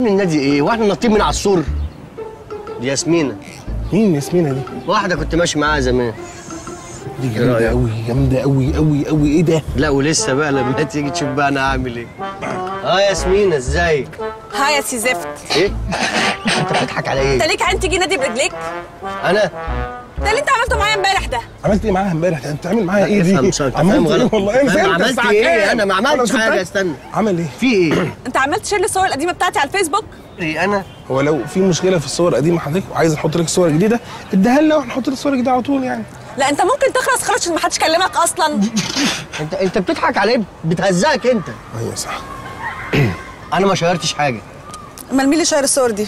النادي ايه؟ واحنا نطيب من على السور؟ دي ياسمينة. مين ياسمينة دي؟ واحدة كنت ماشي معاها زمان. دي جامدة قوي جامدة قوي قوي قوي. ايه ده؟ لا ولسه بقى لما تيجي تشوف بقى انا هعمل ايه. ياسمينة ازيك؟ هاي يا سي زفت. ايه؟ انت بتضحك على ايه؟ انت ليك عين تيجي نادي برجليك؟ انا؟ ده اللي انت عملته معايا امبارح ده. عملت ايه معاها امبارح؟ انت عامل معاها ايه دي؟ عملت ايه والله؟ انا عملت ايه؟ انا ما عملتش حاجة. استنى. عمل ايه؟ في ايه؟ انت عملت شير للصور القديمة بتاعتي على الفيسبوك؟ ايه انا؟ هو لو في مشكلة في الصور القديمة حضرتك وعايز نحط لك صور جديدة اديها لنا وهنحط لك صور جديدة على طول يعني. لا انت ممكن تخلص خالص عشان ما حدش كلمك اصلا. انت بتضحك على ايه؟ بتهزقك انت. ايوه صح. انا ما شيرتش حاجة. امال مين اللي شاير الصور دي؟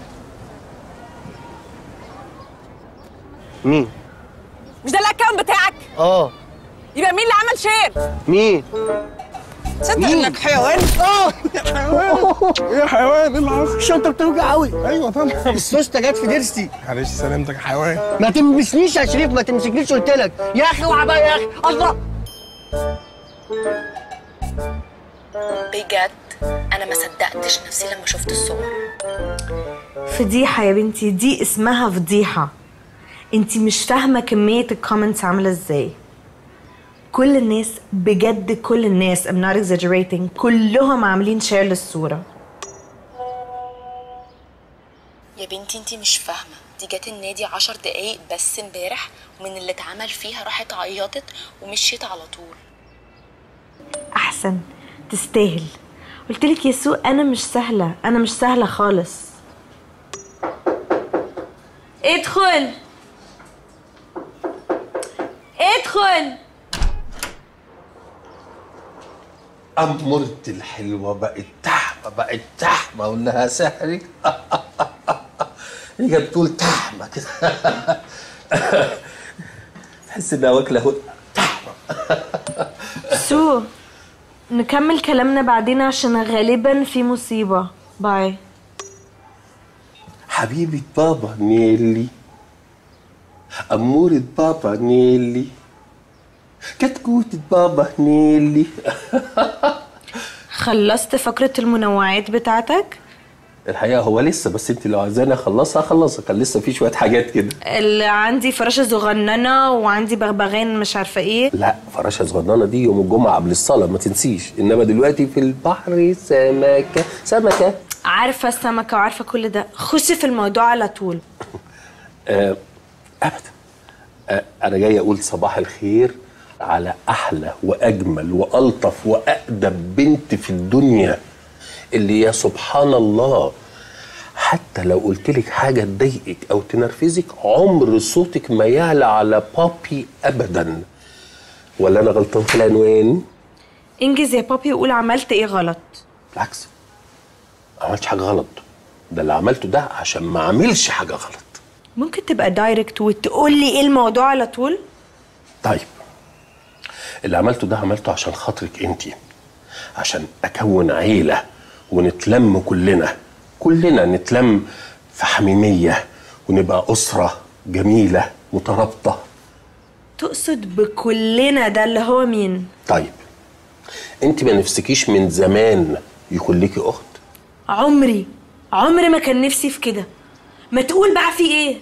مين؟ مش ده الاكونت بتاعك؟ يبقى مين اللي عمل شير؟ مين؟ تصدق انك حيوان؟ يا حيوان ايه اللي حصل؟ الشنطة بتوجع قوي. ايوه طبعا. السوسته جت في ضرسي. معلش سلامتك يا حيوان. ما تلمسنيش يا شريف، ما تمسكنيش قلت لك. يا اخي اوعى بقى يا اخي. الله. بجد انا ما صدقتش نفسي لما شفت الصور. فضيحة يا بنتي، دي اسمها فضيحة. انتي مش فاهمة كمية الكومنتس عاملة ازاي. كل الناس بجد كل الناس I'm not exaggerating كلهم عاملين شير للصورة. يا بنتي انتي مش فاهمة، دي جت النادي 10 دقايق بس امبارح، ومن اللي اتعمل فيها راحت عيطت ومشيت على طول. أحسن تستاهل. قلتلك يا سو أنا مش سهلة، أنا مش سهلة خالص. ادخل ادخل. أمورتي الحلوة بقت تحمة وإنها سحري. هي بتقول تحمة كده. تحس إنها واكلة تحمة. سو نكمل كلامنا بعدين عشان غالبا في مصيبة. باي. حبيبة بابا نيلي، أمورة بابا نيلي، كتكوتة بابا نيلي. خلصت فقرة المنوعات بتاعتك؟ الحقيقة هو لسه، بس انت لو عايزاني اخلصها كان لسه في شوية حاجات كده. اللي عندي فراشة صغننة وعندي بغبغان مش عارفة ايه. لا فراشة صغننة دي يوم الجمعة قبل الصلاة ما تنسيش، انما دلوقتي في البحر سمكة. عارفة السمكة وعارفة كل ده، خشي في الموضوع على طول. ابدا. انا جاي اقول صباح الخير على احلى واجمل والطف واقدم بنت في الدنيا، اللي يا سبحان الله حتى لو قلت لك حاجه تضايقك او تنرفزك عمر صوتك ما يعلى على بابي ابدا. ولا انا غلطان في العنوان؟ انجز يا بابي وقول عملت ايه غلط. بالعكس، ما عملتش حاجه غلط، ده اللي عملته ده عشان ما اعملش حاجه غلط. ممكن تبقى دايركت وتقول لي ايه الموضوع على طول؟ طيب اللي عملته ده عملته عشان خاطرك انتي، عشان اكون عيله ونتلم كلنا نتلم في حميميه ونبقى اسره جميله مترابطه. تقصد بكلنا ده اللي هو مين؟ طيب انت ما نفسكيش من زمان يكون ليكي اخت؟ عمري ما كان نفسي في كده. ما تقول بقى في ايه؟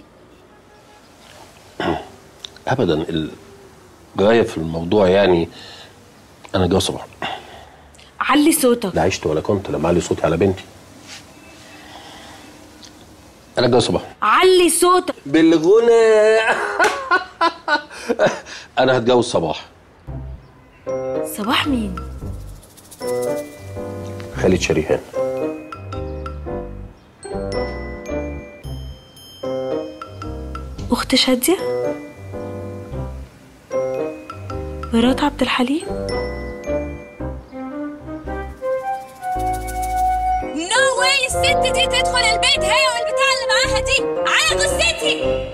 ابدا. الغايه في الموضوع يعني انا جوه صباح. علي صوتك. لا عشت ولا كنت لما اعلي صوتي على بنتي. انا جوه صباح. علي صوتك بالغنى. انا هتجوز صباح. صباح مين؟ خالد شريهان. اخت شادية؟ مرات عبد الحليم؟ نو واي الست دي تدخل البيت هي والبتاع اللي معاها دي على جثتي.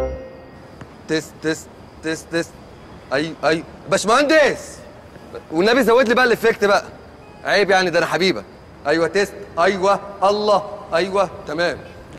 تست. ايوه باشمهندس، والنبي زود لي بقى الافكت بقى، عيب يعني، ده انا حبيبك. ايوه تست، ايوه الله، ايوه تمام.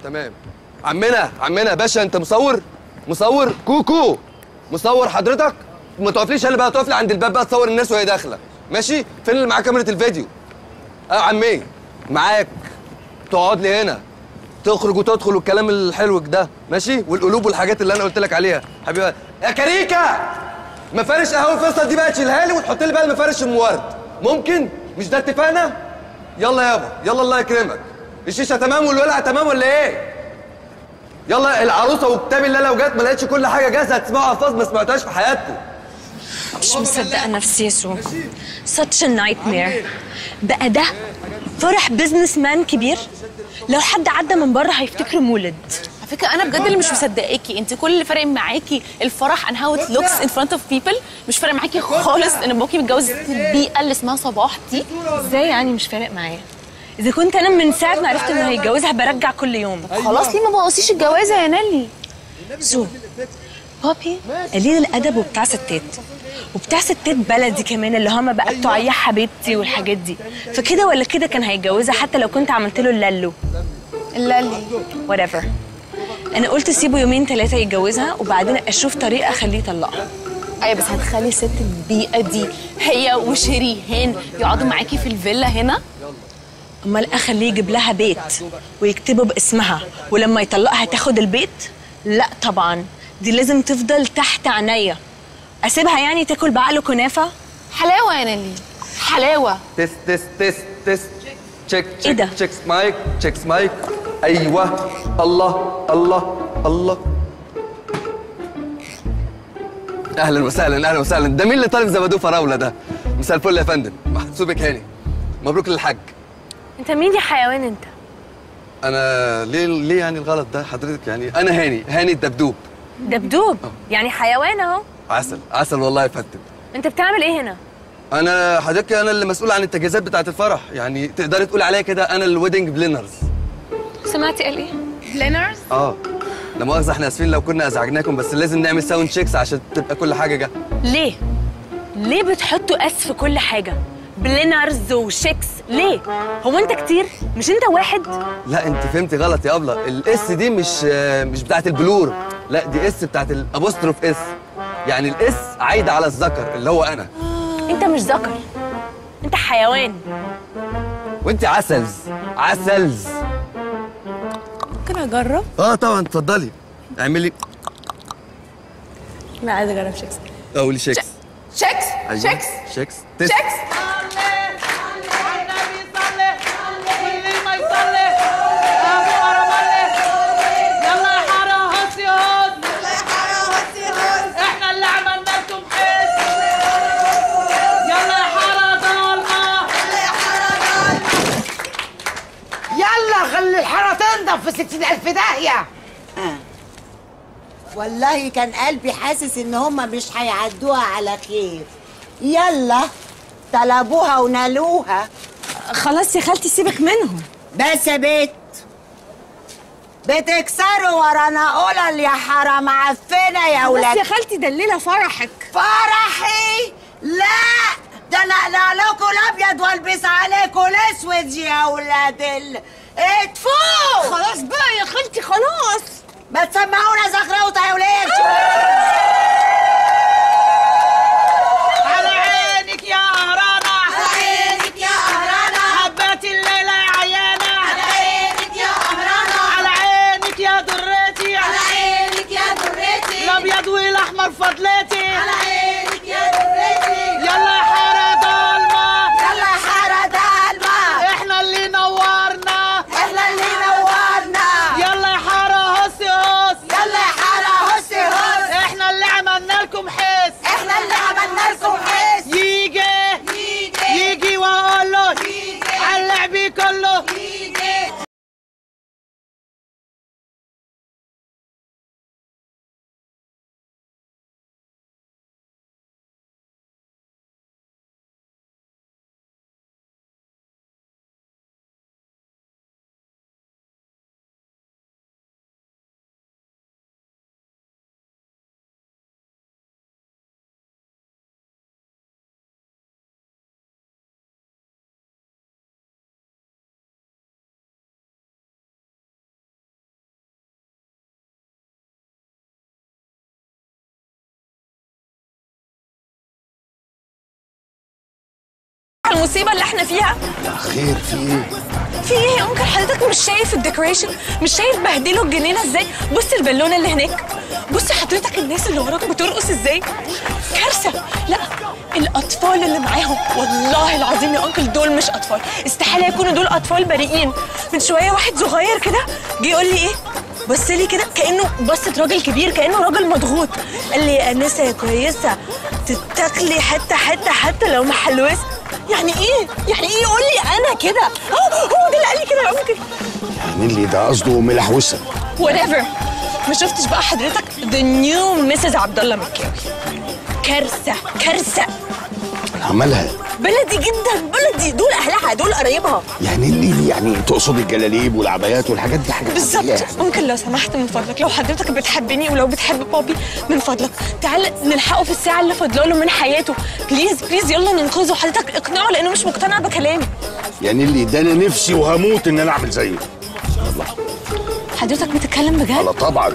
عمنا باشا، انت مصور كوكو مصور حضرتك. ما تقفليش انا بقى، تقف لي عند الباب بقى تصور الناس وهي داخله، ماشي؟ فين اللي معاه كاميرا الفيديو؟ عمي معاك تقعد لي هنا، تخرج وتدخل والكلام الحلو ده ماشي، والقلوب والحاجات اللي انا قلت لك عليها حبيبي. يا كريكه مفارش قهوه فيصل دي بقى تشيلها لي وتحط لي بقى المفارش ام ورد، ممكن؟ مش ده اتفقنا؟ يلا يابا يلا الله يكرمك. الشيشه تمام والولعه تمام ولا ايه؟ يلا العروسه وكتاب الله لو جت ما لقيتش كل حاجه جاهزه هتسمعوا الفاظ ما سمعتهاش في حياتكم. مش مصدقة نفسي يا سو. such a nightmare. بقى ده فرح بزنس مان كبير؟ لو حد عدى من بره هيفتكره مولد. على فكره انا بجد اللي مش مصدقاكي، انت كل اللي فارق معاكي الفرح and how it looks in front of people، مش فارق معاكي خالص ان باباكي متجوز البيئه اللي اسمها صباح دي. ازاي يعني مش فارق معايا؟ اذا كنت انا من ساعه ما عرفت انه هيتجوزها برجع كل يوم. خلاص ليه ما بوظيش الجوازه يا نالي؟ سو بابي قليل الادب وبتاع ستات، وبتاع ستات بلدي كمان اللي هما بقى بتوع يا حبيبتي والحاجات دي، فكده ولا كده كان هيتجوزها حتى لو كنت عملت له اللالو اللالي whatever. انا قلت سيبه يومين 3 يتجوزها وبعدين اشوف طريقه اخليه يطلقها. ايوه بس هتخلي ست البيئه دي هي وشريهان يقعدوا معاكي في الفيلا هنا؟ امال اخليه يجيب لها بيت ويكتبه باسمها ولما يطلقها تاخد البيت؟ لا طبعا، دي لازم تفضل تحت عينيا. اسيبها يعني تاكل بعقله كنافه؟ حلاوه يا نالي حلاوه. تست تست تست تست تشيك إيه ده؟ تشيك تشيكس مايك تشيكس مايك. ايوه الله الله الله. اهلا وسهلا اهلا وسهلا. ده مين اللي طالب زبادو فراوله ده؟ مساء الفل يا فندم، محسوبك هاني. مبروك للحاج. انت مين يا حيوان انت؟ انا ليه يعني الغلط ده حضرتك؟ يعني انا هاني الدبدوب. دبدوب؟ يعني حيوان اهو. عسل عسل والله يا فندم. انت بتعمل ايه هنا؟ انا حضرتك انا اللي مسؤول عن التجهيزات بتاعه الفرح، يعني تقدري تقولي عليا كده انا الويدنج بلينرز. سمعتي قال ايه؟ بلينرز؟ لا مؤاخذة احنا اسفين لو كنا ازعجناكم، بس لازم نعمل ساوند تشيكس عشان تبقى كل حاجة جاهزة. ليه؟ ليه بتحطوا اس في كل حاجة؟ بلينرز وشيكس ليه؟ هو انت كتير؟ مش انت واحد؟ لا انت فهمتي غلط يا ابله، الاس دي مش بتاعت البلور، لا دي اس بتاعت الابوستروف اس، يعني الاس عايدة على الذكر اللي هو انا. انت مش ذكر، انت حيوان. وانت عسلز. ممكن اجرب؟ طبعا اتفضلي اعملي. لا عايزه اجرب شيكس. قولي شيكس. شيكس أيوة. شيكس شيكس شيكس. خلي الحارة تنضف في 60,000 داهية. والله كان قلبي حاسس ان هما مش هيعدوها على خير. يلا طلبوها ونالوها. خلاص يا خالتي سيبك منهم. بس يا بت بتكسروا ورانا قلل يا حرام عفنة يا ولاد. بس يا خالتي ده الليلة فرحك. فرحي؟ لا ده انا اقلع لكم الابيض والبس عليكم الاسود يا ولاد اتفوق. خلاص بقى يا خالتي خلاص. ما تسمعونا زغروطه يا ولاد. على عينك يا قهرانة، على عينك يا قهرانة، حبات الليلة يا عيانة، على عينك يا قهرانة، على عينك يا درتي، على عينك يا درتي، الابيض والاحمر فضلتي، على عينك يا درتي. يلا يا حارة ضلمة، يلا يا حارة ضلمة، احنا اللي نورنا، احنا اللي نورنا. يلا يا حارة هسي هس، يلا يا حارة هسي هس، احنا المصيبه اللي احنا فيها؟ لا خير، في ايه؟ في ايه يا انكل؟ حضرتك مش شايف الديكوريشن؟ مش شايف بهدلوا الجنينه ازاي؟ بص البالونه اللي هناك، بص حضرتك الناس اللي وراك بترقص ازاي؟ كارثه. لا الاطفال اللي معاهم والله العظيم يا انكل دول مش اطفال، استحاله يكونوا دول اطفال بريئين. من شويه واحد صغير كده جه يقول لي ايه، بص لي كده كانه بصت راجل كبير، كانه راجل مضغوط، قال لي يا انسه كويسه تتاكلي حته حته حتى لو محلوسه. يعني ايه؟ يعني ايه يقول لي انا كده؟ هو ده اللي قال لي كده يا انكل. يعني اللي ده قصده ملحوسه. whatever. ما شفتش بقى حضرتك the new Mrs. عبد الله مكاوي؟ كارثه كارثه. عملها بلدي جدا، بلدي، دول اهلها، دول قرايبها. يعني اللي يعني تقصد الجلاليب والعبايات والحاجات دي حاجات بالظبط. يعني. ممكن لو سمحت من فضلك، لو حضرتك بتحبني ولو بتحب بابي من فضلك تعال نلحقه في الساعه اللي فاضله له من حياته، بليز بليز يلا ننقذه. حضرتك اقنعه لانه مش مقتنع بكلامي. يعني اللي ده انا نفسي وهموت ان انا اعمل زيه. الله. حضرتك بتتكلم بجد؟ الله طبعا.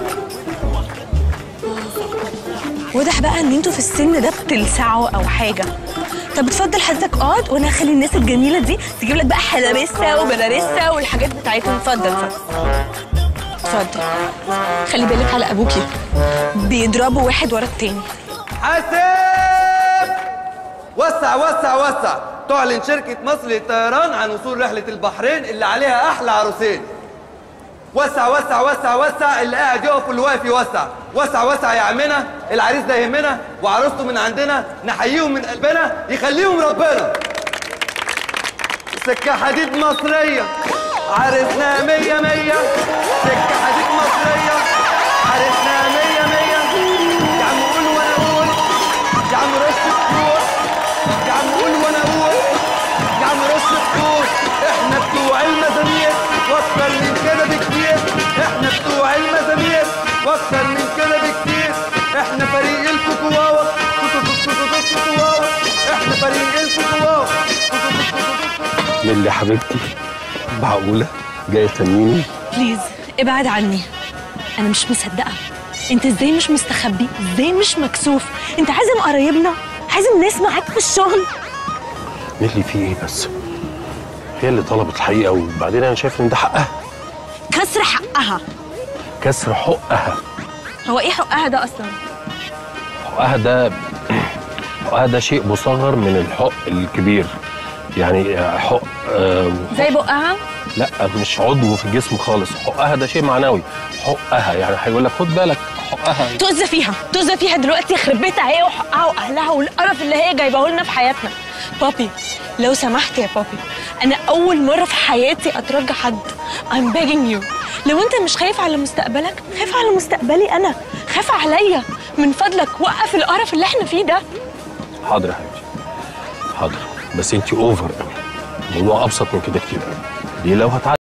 واضح بقى ان انتوا في السن ده بتلسعوا او حاجه. طب اتفضل حضرتك اقعد وانا هخلي الناس الجميله دي تجيب لك بقى حلبسه وبلارسه والحاجات بتاعتهم. اتفضل اتفضل. خلي بالك على ابوكي، بيضربوا واحد ورا التاني. حاسب. وسع وسع وسع. تعلن شركة مصر للطيران عن وصول رحلة البحرين اللي عليها أحلى عروسين. وسع وسع وسع وسع، اللي قاعد يقف واللي واقف يوسع. وسع وسع يا عمنا، العريس ده يهمنا وعروسته من عندنا، نحييهم من قلبنا يخليهم ربنا. سكة حديد مصرية، عرسنا 100 100. سكة حديد مصرية، عرسنا 100 100. يا عم قول وانا اقول، يا عم رش الطيور، يا عم قول وانا اقول، يا عم رش الطيور. احنا بتوع المزامير واكتر من كده بكتير، احنا بتوع المزامير واكتر من كده بكتير. احنا فريق الكوكواوا، احنا فريق الكوكواوا. نيلي حبيبتي، معقولة جاية تنيني؟ بليز ابعد عني، انا مش مصدقه. انت ازاي مش مستخبي؟ ازاي مش مكسوف؟ انت عازم قرايبنا، عازم ناس معاك في الشغل. نيلي في ايه بس؟ هي اللي طلبت الحقيقة، وبعدين انا شايف ان ده حقها. كسر حقها. كسر حقها. هو ايه حقها ده اصلا؟ حقها ده شيء مصغر من الحق الكبير. يعني حق زي بقها؟ لا مش عضو في الجسم خالص. حقها ده شيء معنوي. حقها يعني هيقول لك خد بالك حقها. تؤذى فيها دلوقتي، يخرب بيتها هي وحقها واهلها والقرف اللي هي جايباه لنا في حياتنا. بابي لو سمحت يا بابي، انا اول مره في حياتي اترجى حد. I'm begging you، لو انت مش خايف على مستقبلك خاف على مستقبلي انا، خاف عليا من فضلك. وقف القرف اللي احنا فيه ده. حاضر يا حبيبتي حاضر، بس انت اوفر قوي. الموضوع ابسط من كده كتير قوي. دي لو هتعدي